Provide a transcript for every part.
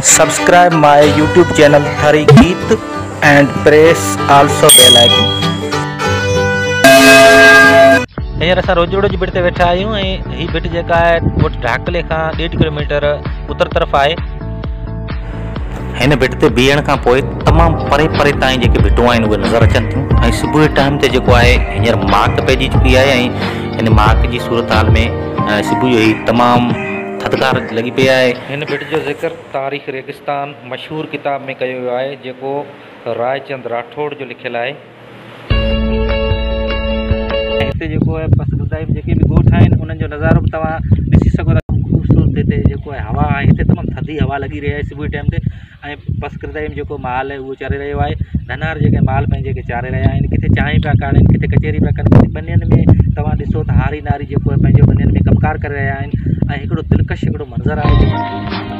Subscribe my YouTube channel Thari Geet and press also bell icon. यार असां रोजोड़ो जी bit ते वेठा आहियूं ऐं ही बिट जेका आहे उहा ढाकले खां 1.5 किलोमीटर उत्तर तरफ़ आहे। हिन बिट ते बीहण खां पोइ तमामु परे परे ताईं जेके बिटूं आहिनि उहे नज़र अचनि थियूं ऐं सुबुह जे टाइम ते जेको आहे हींअर माक पइजी चुकी आहे ऐं हिन माक जी सूरत हाल में सुबुह जो ई तमामु थधिकार लॻी पई आहे। हिन बिट जो ज़िक्र तारीख़ रेगिस्तान मशहूरु किताब में कयो वियो आहे जेको रायचंद राठौड़ जो लिखियलु आहे। हिते जेको आहे पसंदीदा जेके बि ॻोठ आहिनि उन्हनि जो नज़ारो बि तव्हां ॾिसी सघो था। ख़ूबसूरत हिते जेको आहे हवा आहे, हिते तमामु थधी हवा लॻी रही आहे सुबुह जे टाइम ते ऐं पसकरदाई में जेको माल आहे उहो चारे रहियो आहे। धनार जेके माल पंहिंजे जेके चारे रहिया आहिनि, किथे चांहि पिया काढ़नि, किथे कचेरी पिया कनि, किथे बनियन में तव्हां ॾिसो त हारी नारी जेको आहे पंहिंजे बनियन में कमकार करे रहिया आहिनि ऐं हिकिड़ो दिलकश हिकिड़ो मंज़र आहे।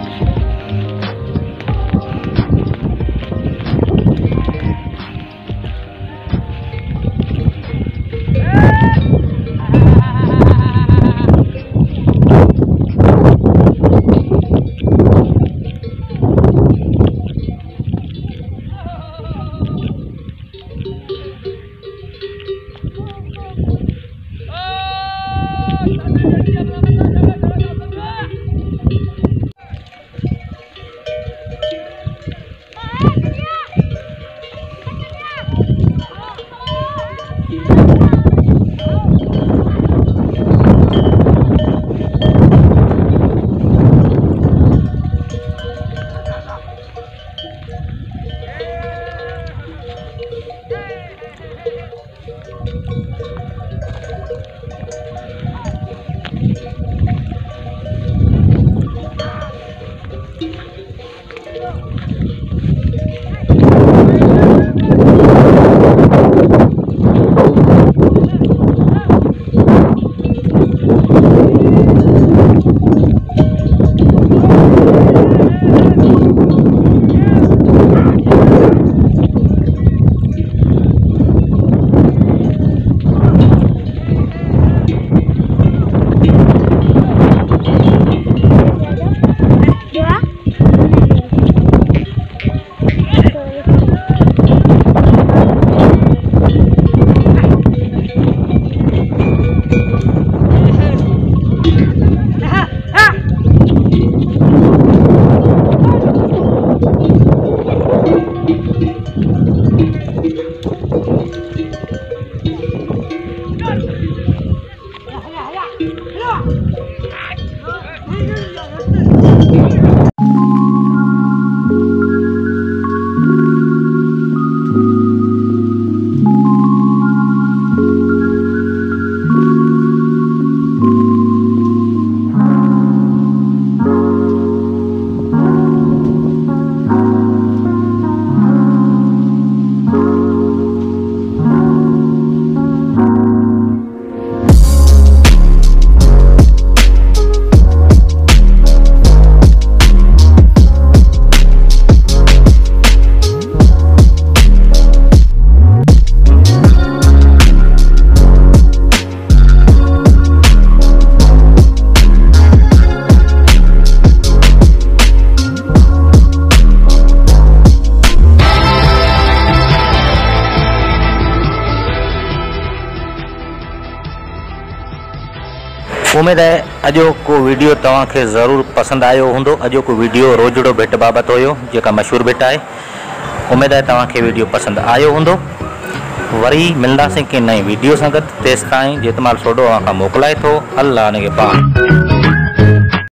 उम्मीद है अॼोको वीडियो तव्हांखे ज़रूर पसंद आयो हूंदो। अॼोको वीडियो रोजड़ो भिट बाबति हुयो जेका मशहूर भिट आहे। उम्मीद है तव्हांखे वीडियो पसंद आयो हूंदो। वरी मिलंदासीं कंहिं नई वीडियो सां गॾु। तेसिताईं जेतमाल सोडो अव्हां खां मोकिलाए थो। अल्लाह ने के पाक।